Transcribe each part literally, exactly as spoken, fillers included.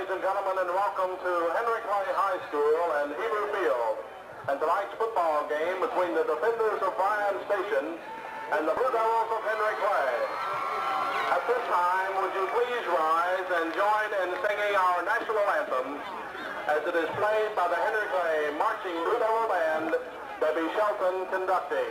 ladies and gentlemen, and welcome to Henry Clay High School and Hebrew Field, and tonight's football game between the defenders of Bryan Station and the Blue Devils of Henry Clay. At this time, would you please rise and join in singing our national anthem as it is played by the Henry Clay Marching Blue Devil Band, Debbie Shelton conducting.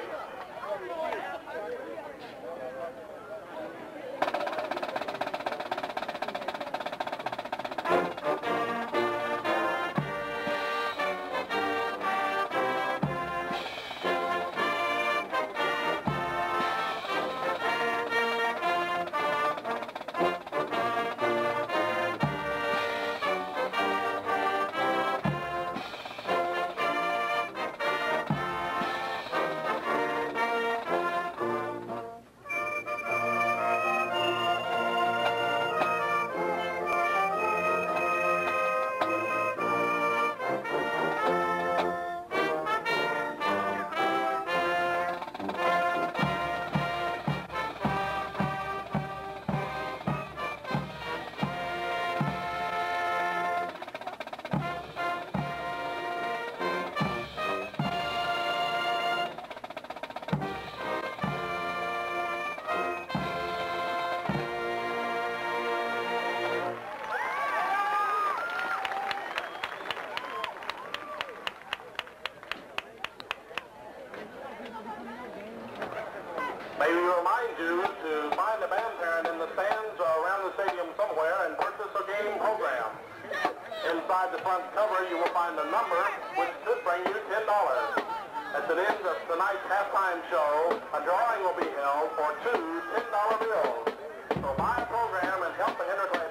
May we remind you to find a band parent in the stands or around the stadium somewhere and purchase a game program. Inside the front cover, you will find a number which could bring you ten dollars. At the end of tonight's halftime show, a drawing will be held for two ten dollar bills. So buy a program and help the Henry Clay